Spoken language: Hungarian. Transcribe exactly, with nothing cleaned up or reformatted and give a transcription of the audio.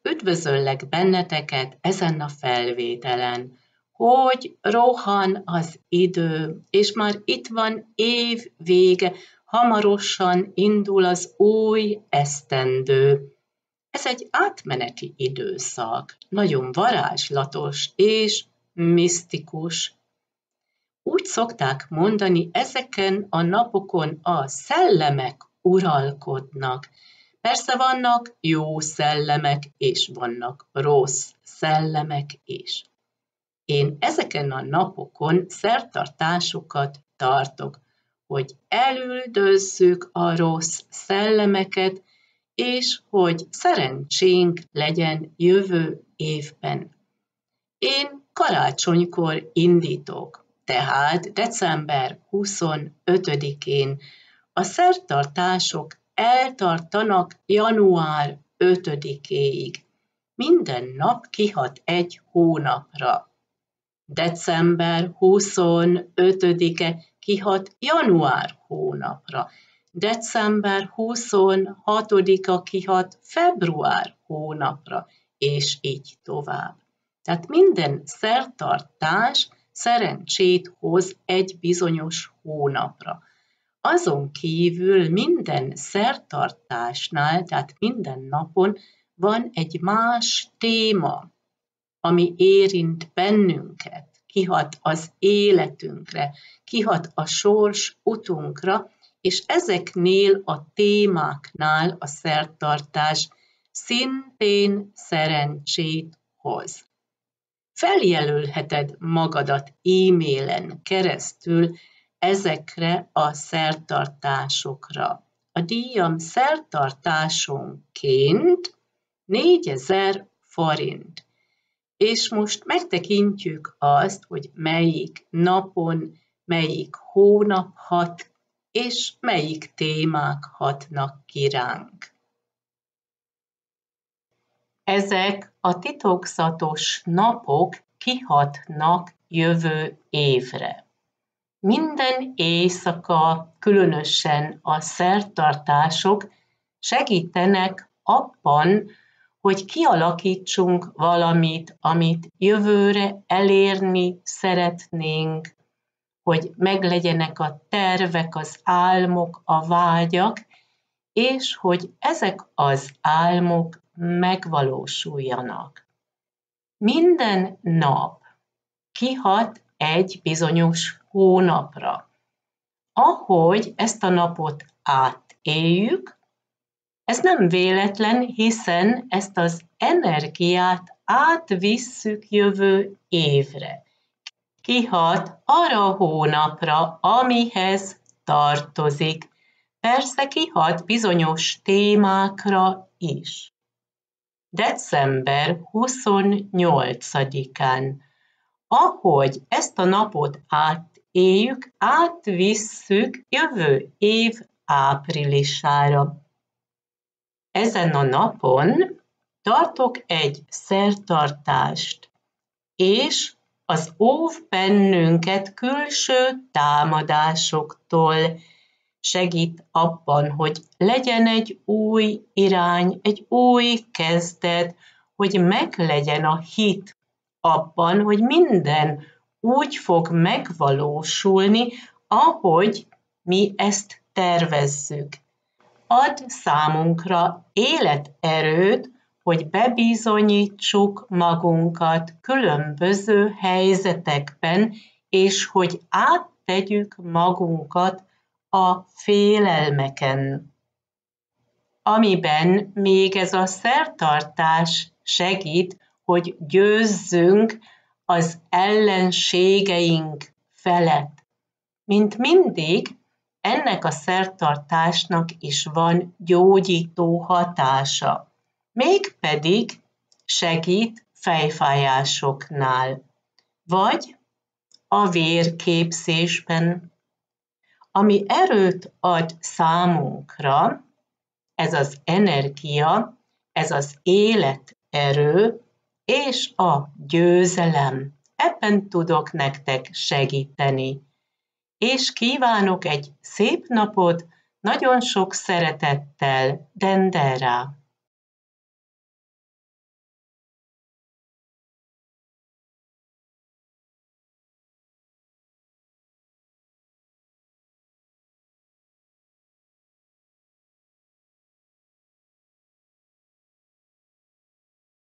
Üdvözöllek benneteket ezen a felvételen, hogy rohan az idő, és már itt van év vége, hamarosan indul az új esztendő. Ez egy átmeneti időszak, nagyon varázslatos és misztikus. Úgy szokták mondani, ezeken a napokon a szellemek uralkodnak. Persze vannak jó szellemek, és vannak rossz szellemek is. Én ezeken a napokon szertartásokat tartok, hogy elüldözzük a rossz szellemeket, és hogy szerencsénk legyen jövő évben. Én karácsonykor indítok, tehát december huszonötödikén a szertartások eltartanak január ötödikéig. Minden nap kihat egy hónapra. December huszonötödike kihat január hónapra. December huszonhatodika kihat február hónapra, és így tovább. Tehát minden szertartás szerencsét hoz egy bizonyos hónapra. Azon kívül minden szertartásnál, tehát minden napon van egy más téma, ami érint bennünket, kihat az életünkre, kihat a sors utunkra, és ezeknél a témáknál a szertartás szintén szerencsét hoz. Feljelölheted magadat e-mailen keresztül ezekre a szertartásokra. A díjam szertartásonként négyezer forint. És most megtekintjük azt, hogy melyik napon, melyik hónap hat, és melyik témák hatnak ki ránk. Ezek a titokzatos napok kihatnak jövő évre. Minden éjszaka, különösen a szertartások segítenek abban, hogy kialakítsunk valamit, amit jövőre elérni szeretnénk, hogy meglegyenek a tervek, az álmok, a vágyak, és hogy ezek az álmok megvalósuljanak. Minden nap kihat egy bizonyos hónapra. Ahogy ezt a napot átéljük, ez nem véletlen, hiszen ezt az energiát átvisszük jövő évre. Kihat arra a hónapra, amihez tartozik. Persze kihat bizonyos témákra is. december huszonnyolcadikán, ahogy ezt a napot átéljük, átvisszük jövő év áprilisára. Ezen a napon tartok egy szertartást, és az óv bennünket külső támadásoktól, segít abban, hogy legyen egy új irány, egy új kezdet, hogy meglegyen a hit abban, hogy minden úgy fog megvalósulni, ahogy mi ezt tervezzük. Ad számunkra életerőt, hogy bebizonyítsuk magunkat különböző helyzetekben, és hogy áttegyük magunkat a félelmeken. Amiben még ez a szertartás segít, hogy győzzünk az ellenségeink felett. Mint mindig, ennek a szertartásnak is van gyógyító hatása, mégpedig segít fejfájásoknál, vagy a vérképzésben, ami erőt ad számunkra, ez az energia, ez az életerő és a győzelem. Ebben tudok nektek segíteni. És kívánok egy szép napot, nagyon sok szeretettel, Dendera!